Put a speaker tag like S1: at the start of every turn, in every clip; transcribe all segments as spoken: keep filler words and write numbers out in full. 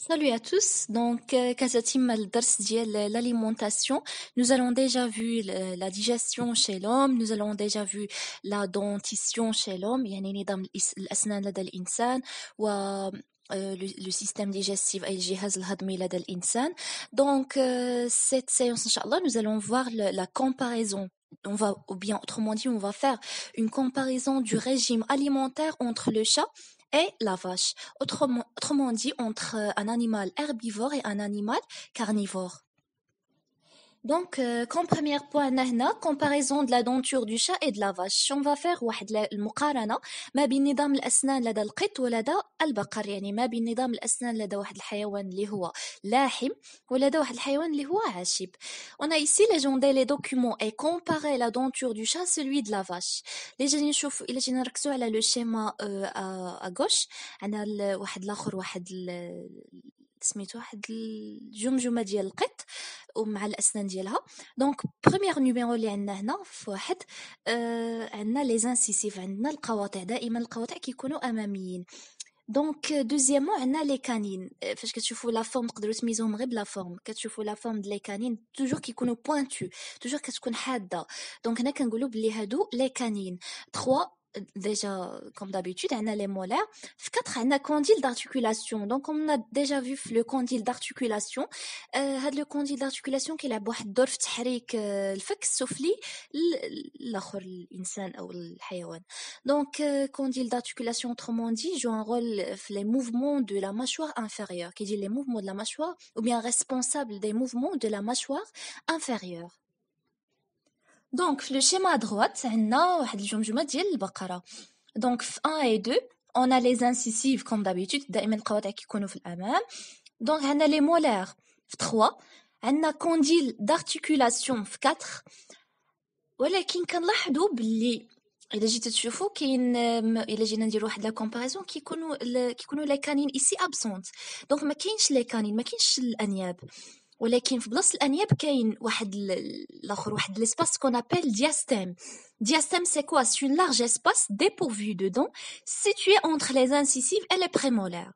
S1: Salut à tous. Donc, euh, كتتم الدرس ديال l'alimentation. Nous allons déjà vu le- la digestion chez l'homme. Nous allons déjà vu la dentition chez l'homme. يعني نظام الإس- الأسنان لدى الإنسان و euh, le, le système digestif et le جهاز الهضمي لدى الإنسان. Donc, euh, cette séance, Inch'Allah, nous allons voir le- la comparaison. On va, ou bien autrement dit, on va faire une comparaison du régime alimentaire entre le chat et la vache. Autrement, autrement dit, entre euh, un animal herbivore et un animal carnivore. Donc, euh, comme premier point, نحن comparaison de la denture du chat et de la vache. On va faire واحد ل- المقارنة ما بين نظام الأسنان لدى القط ولدى البقر. يعني ما بين نظام الأسنان لدى واحد الحيوان اللي هو لاحم ولدى واحد الحيوان اللي هو عاشب. On a ici légendé les documents et comparé la denture du chat celui de la vache. اللي جاي نشوف إلا جينا نركزوا على لو شيما à gauche عندنا ال- واحد الآخر واحد ال- سميتو واحد الجمجمة ديال القط ومع الأسنان ديالها. دونك بروميير نيميرو اللي عندنا هنا في واحد آه عندنا لي زانسيسيف، عندنا القواطع. دائما القواطع كيكونوا أماميين. دونك دوزيامون عندنا لي كانين. آه، فاش كتشوفوا لا فورم تقدروا تميزوهم غير بلا فورم. كتشوفوا لا فورم د لي كانين توجور كيكونوا بوينتو، توجور كتكون حاده. دونك هنا كنقولوا بلي هادو لي كانين. ثلاثة déjà comme d'habitude عندنا les molaires. في quatre عندنا condyle d'articulation. donc on a déjà vu في le condyle d'articulation. آه، هاد لو كونديل d'articulation كيلعب واحد الدور في تحريك آه، الفك السفلي ل- الاخر الانسان او الحيوان. Donc, euh, condyle d'articulation, autrement dit, joue un rôle euh, les mouvements de la mâchoire inférieure, qui dit les mouvements de la mâchoire, ou bien responsable des mouvements de la mâchoire inférieure. Donc, le schéma à droite, on a واحد الجمجمة ديال البقرة. Donc, في un et deux, on a les incisives comme d'habitude, دائما القواطع كيكونوا في الأمام. Donc, on a les molaires في trois, on a condyle d'articulation في quatre. ولكن كنلاحظوا باللي الا جيتو تشوفوا كاين م- الا جينا نديروا واحد لا كومباريزون كيكونوا ال- كيكونوا لي كانين ايسي ابسونت. دونك ما كاينش لي كانين، ما كاينش الانياب، ولكن في بلاصه الانياب كاين واحد ال- الاخر واحد ليسباس كون ابل diastème. Diastème c'est quoi? C'est une large espace dépourvu de dents situé entre les incisives et les prémolaires.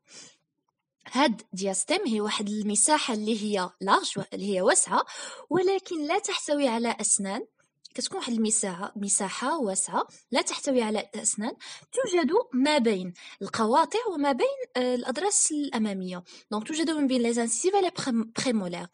S1: هاد diastème هي واحد المساحة اللي هي large اللي هي واسعة ولكن لا تحتوي على أسنان. كتكون واحد المساحة مساحة واسعة لا تحتوي على أسنان توجد ما بين القواطع وما بين آه، الأضراس الأمامية. دونك توجد ما بين les incisives et les prém- prémolaires.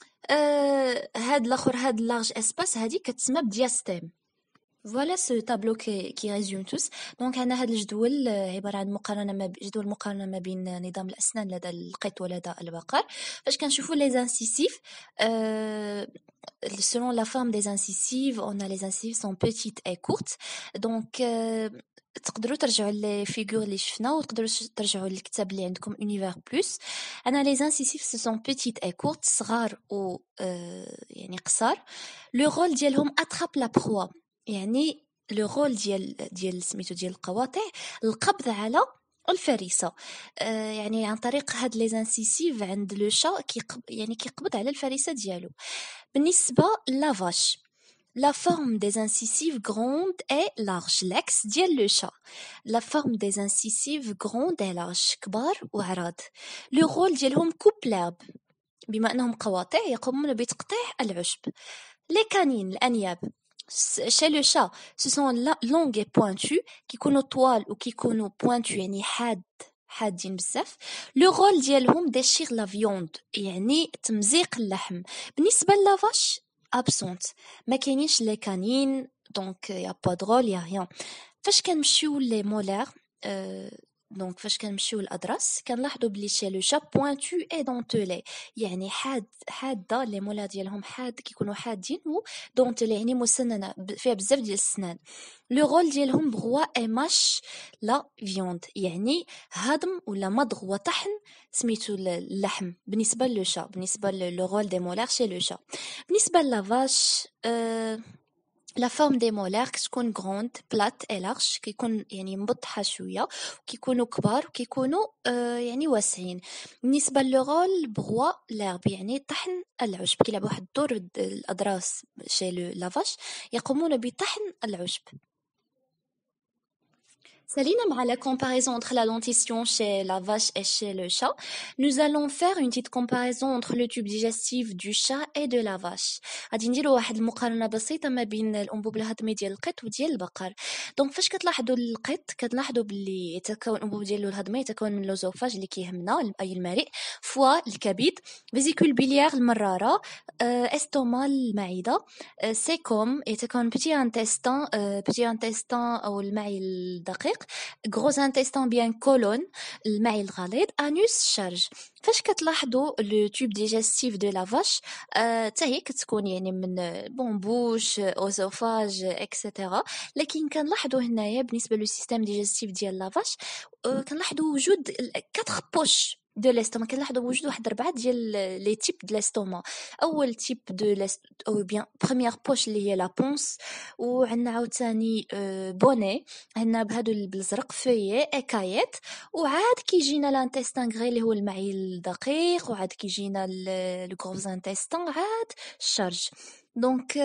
S1: آه، هاد الآخر هاد large espace هادي كتسمى diastème. Voilà ce tableau qui, qui résume tous. Donc, أنا هذا الجدول آه، عبارة عن مقارنة ما ب- جدول مقارنة ما بين نظام الأسنان لدى القط ولدى البقر. فاش كنشوفوا les incisives, euh, selon la forme des incisives, on a les incisives sont petites et courtes. Donc, euh, تقدروا ترجعوا لي فيغور اللي شفنا وتقدروا ش- ترجعوا للكتاب اللي عندكم Univers Plus. أنا les incisives ce sont petites et courtes, صغار و آه، يعني قصار. Le rôle ديالهم attrape la proie. يعني لو رول ديال ديال سميتو ديال القواطع القبض على الفريسة. آه يعني عن طريق هاد لي زانسيسيف عند لو شا كيقب يعني كيقبض على الفريسة ديالو. بالنسبة لافاش la forme des incisives grandes et larges l'ex ديال لو شا. la forme des incisives grandes et larges كبار وعراض. لو رول ديالهم كوب لارب بما انهم قواطع يقومون بتقطيع العشب. les canines الانياب chez le chat ce sont la- longues et pointues كيكونوا طوال وكيكونوا pointues يعني حاد حادين بزاف. لو رول ديالهم déchire la viande يعني تمزيق اللحم. بالنسبه لافاش absente ما كاينينش لي كانين دونك يا با درول يا ريان. فاش كنمشيو لي مولار دونك فاش كنمشيو للادراس كنلاحظوا بلي شي لو شا بوينتو اي دونتولي يعني حاد حاده لي مولا ديالهم حاد كيكونوا حادين و دونتولي يعني مسننه ب- فيها بزاف ديال السنان. لو رول ديالهم بغوا اي ماش لا فيوند يعني هضم ولا مضغ وطحن سميتو ال- اللحم بالنسبه لو شا. بالنسبه لو رول دي مولار شي لو شا. بالنسبه لافاش أه La forme des molaires كتكون grande, plate et large كيكون يعني مبطحة شوية وكيكونوا كبار وكيكونوا آه يعني واسعين. بالنسبة للرول بغوا لارب يعني طحن العشب كيلعب واحد الدور د- الأضراس شي لو لافاش يقومون بطحن العشب. Salina, à la comparaison entre la dentition chez la vache et chez le chat, nous allons faire une petite comparaison entre le tube digestif du chat et de la vache. غادي نديرو واحد المقارنة بسيطة ما بين الأنبوب الهضمي ديال القط وديال البقر. دونك فاش كتلاحظوا القط كتلاحظوا باللي يتكون الأنبوب ديالو الهضمي يتكون من لوزوفاج اللي كيهمنا أي المريء، فوا الكبد، فيزيكول بيليار المرارة، استوما المعدة، سيكوم يتكون بيتي انتستان بيتي انتستان أو المعي الدقيق، gros intestin bien colonne المعي الغليظ anus charge. فاش كتلاحظوا لو تيوب ديجستيف دو لا فاش حتى هي كتكون يعني من بون بوش اوزوفاج اكسيتيرا، لكن كنلاحظوا هنايا بالنسبه لو سيستيم ديجستيف ديال لا فاش كنلاحظوا وجود quatre بوش دو l'estomac. كنلاحظوا وجود واحد ربعه ديال لي تيب د l'estomac. اول تيب دو او بيان بروميير بوش اللي هي لا بونس، وعندنا عاوتاني بوني عندنا بهادو بالزرق فيي اكايت، وعاد كيجينا لانتستان غري اللي هو المعي الدقيق، وعاد كيجينا لو غروز انتستان عاد الشارج. دونك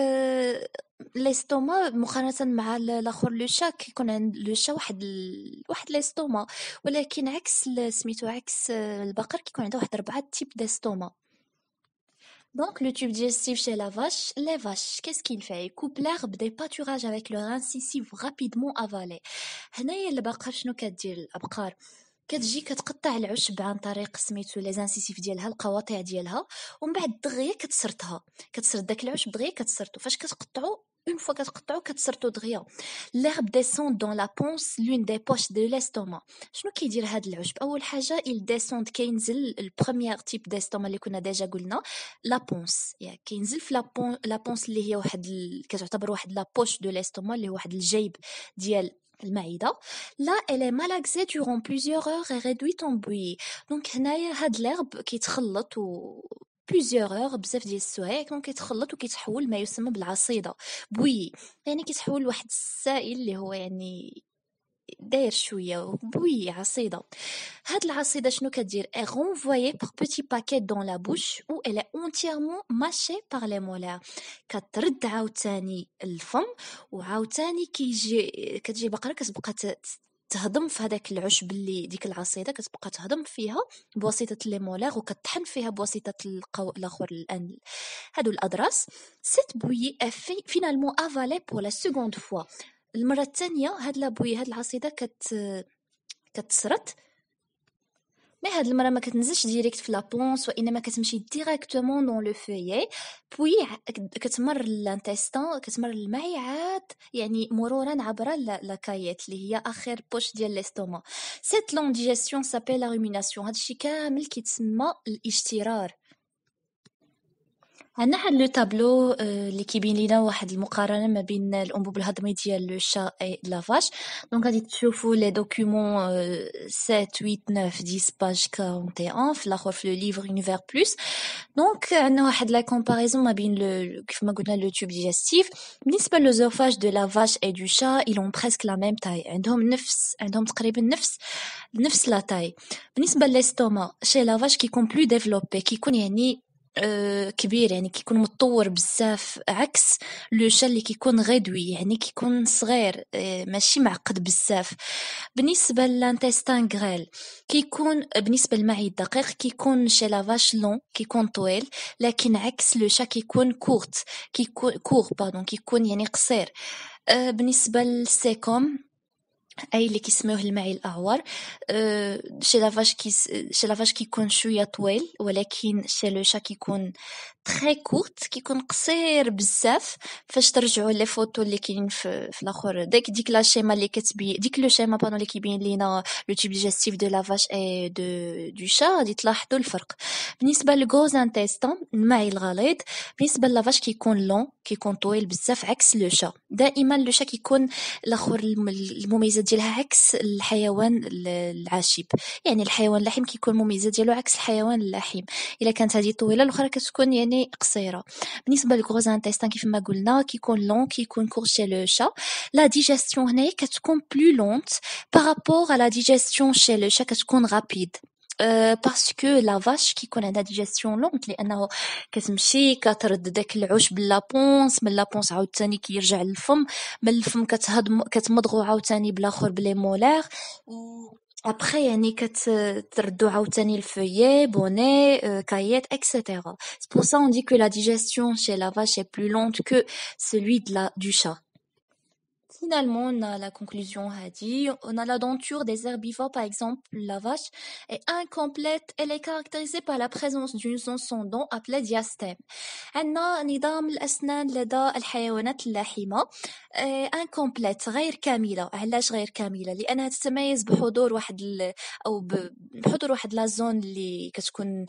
S1: ليستوما مقارنه مع الاخر لو شا كيكون عند لو شا واحد ال... واحد ليستوما، ولكن عكس سميتو عكس البقر كيكون عنده واحد ربعه تيب ديستوما. Donc, le tube digestif chez la vache, les vaches, qu'est-ce qu'il fait? Il coupe l'herbe des pâturages avec leur incisive rapidement avalée. هنايا البقر شنو كدير الابقار؟ كتجي كتقطع العشب عن طريق سميتو لي زانسيسيف ديالها القواطع ديالها، ومن بعد دغيا كتسرتها، كتسرت داك العشب دغيا كتسرتو. فاش كتقطعو اون فوا كتقطعو كتسرتو دغيا. l'herbe descend dans la ponce l'une des poches de l'estomac. شنو كيدير هاد العشب؟ اول حاجه il descend كينزل البروميير تيب ديستوما اللي كنا ديجا قلنا لا بونس، يعني كينزل في لا لا بونس اللي هي واحد ال... كتعتبر واحد لا بوش دو l'estomac اللي هو واحد الجيب ديال المعده. لا elle est malaxée durant plusieurs heures et réduite en bouillie. دونك هنايا هاد l'herbe كيتخلط و plusieurs heures بزاف ديال السوايع دونك كيتخلط وكيتحول ما يسمى بالعصيده بوي، يعني كيتحول لواحد السائل اللي هو يعني داير شويه بوي عصيده. هاد العصيده شنو كدير؟ est renvoyée par petits paquets dans la bouche où elle est entièrement mâchée par les molaires. كترد عاوتاني الفم، وعاوتاني كيجي كتجي بقره كتبقى تهضم في هذاك العشب اللي ديك العصيده كتبقى تهضم فيها بواسطه لي مولار، وكتطحن فيها بواسطه القو... الاخر الان هادو الاضراس. سيت بوي افي فينالمون افالي بور لا سيكوند فوا. المره الثانيه هاد لا بوي هاد العصيده كت كتسرت، مي هاد المره ما كتنزلش ديريكت في لابونس، وانما كتمشي ديريكتومون دون لو فويي بوي كتمر لانتستان كتمر المعي عاد يعني مرورا عبر لاكايت اللي هي اخر بوش ديال ليستوما. سيت لون ديجيستيون سابيل لا روميناسيون. هادشي كامل كيتسمى الاشترار. عندنا واحد لو طابلو اللي كيبين لينا واحد المقارنه ما بين الانبوب الهضمي ديال لو شا اي لا فاش. دونك غادي تشوفوا لي دوكيومون سبعة ثمانية تسعة عشرة باج واحد وأربعين في الاخر في لو ليفر يونيفير بلس. دونك عندنا واحد لا كومباريزون ما بين لو كيف ما قلنا لو تيوب ديجستيف. بالنسبه لوزوفاج دو لا فاش اي دو شا ils ont presque la même taille، عندهم نفس عندهم تقريبا نفس نفس لا تاي. بالنسبه للاستوما شي لا فاش كيكون بلو ديفلوبي، كيكون يعني أه كبير، يعني كيكون متطور بزاف، عكس لو شا اللي كيكون غدوي يعني كيكون صغير أه ماشي معقد بزاف. بالنسبه للانتستان غريل كيكون بالنسبه للمعي الدقيق كيكون شي لافاش لون كيكون طويل، لكن عكس لو شا كيكون كورت كيكون كور باردون كيكون يعني قصير. أه بالنسبه للسيكوم اي اللي كيسموه المعي الاعور أه شي لافاش كيس شي لافاش كيكون شويه طويل، ولكن شي لو شا كيكون تري كورت كيكون قصير بزاف. فاش ترجعوا لي فوتو اللي كاينين في, في الاخر ديك ديك لا شيما اللي كتبي ديك لو شيما بانو اللي كيبين لينا لو تيب ديجستيف دو لافاش اي دو دو شا غادي تلاحظوا الفرق. بالنسبه للغوز انتستان المعي الغليظ بالنسبه لافاش كيكون لون كيكون طويل بزاف، عكس لو شا. دائما لو شا كيكون الاخر المميزات ديالها عكس الحيوان العاشب، يعني الحيوان اللحم كيكون مميزات ديالو عكس الحيوان اللحم. الا كانت هذه طويله الاخرى كتكون يعني قصيره. بالنسبه للغروز انتستان كيف ما قلنا كيكون لون كيكون كور شي لو شا. لا ديجيستيون هنايا كتكون بلو لونت بارابور على لا ديجيستيون شي لو شا كتكون رابيد. أه باسكو لا فاش كيكون عندها ديجيستيون لونغ لانه كتمشي كترد داك العشب لابونس، من لابونس عاوتاني كيرجع للفم، من الفم كتهضم كتمضغو عاوتاني بلاخر بلي مولار، ابخي يعني كتردو عاوتاني الفeuillet bonnet euh, caillette etc. C'est pour ça on dit que la digestion chez la vache est plus lente que celui de la du chat. Finalement, on a la conclusion hadi. On a la denture des herbivores, par exemple, la vache est incomplète. Elle est caractérisée par la présence d'une zone sans dents appelée diastème. عندنا نظام الأسنان لدى الحيوانات اللحمة incomplète غير كاملة. علاش غير كاملة؟ لأنها تتميز بحضور واحد ال... أو ب... بحضور واحد لا زون اللي كتكون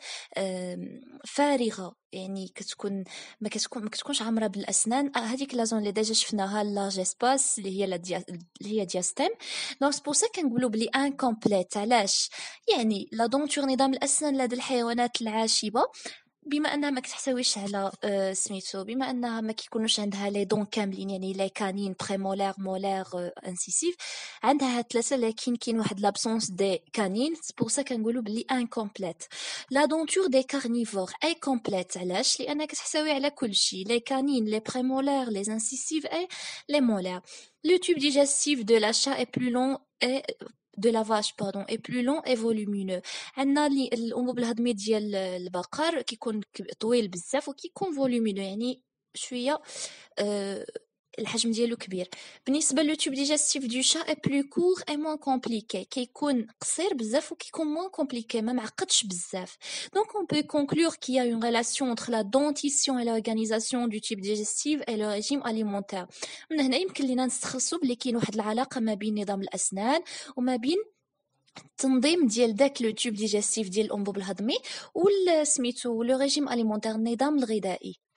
S1: فارغة، يعني كتكون ما كتكون ما كتكونش عامرة بالأسنان. هذيك لا زون اللي ديجا شفناها لارج اسباس اللي هي لا ديا... اللي هي دياستيم. دونك سبور سا كنقولوا بلي incomplète. علاش؟ يعني لا دونتور نظام الأسنان لدى الحيوانات العاشبة بما انها ما كتحتويش على آه سميتو بما انها ما كيكونوش عندها لي دون كاملين، يعني لي كانين بريمولار مولار آه انسيسيف، عندها هاد ثلاثه لكن كاين واحد لابسونس دي كانين. سبور سا كنقولوا بلي انكومبليت. لا دونتور دي كارنيفور اي كومبليت. علاش؟ لانها كتحتوي على كلشي، لي كانين لي بريمولار لي انسيسيف اي لي مولار. لو تيوب ديجستيف دو لا شا اي بلو لون اي de la vache pardon est plus long et volumineux. عندنا الانبوب الهضمي ديال البقر كيكون طويل بزاف وكيكون فولومينو، يعني شويه أه الحجم ديالو كبير. بالنسبه لو تيوب ديجستيف دو شا اي بلو كور اي موان كومبليكي، كيكون قصير بزاف وكيكون موان كومبليكي، ما معقدش بزاف. دونك اون بو كونكلور كي y a une relation entre la dentition et l'organisation du tube digestif et le régime alimentaire. من هنا يمكن لينا نستخلصوا بلي كاين واحد العلاقه ما بين نظام الاسنان وما بين التنظيم ديال داك لو تيوب ديجستيف ديال الانبوب الهضمي والسميتو لو ريجيم اليمونتير النظام الغذائي.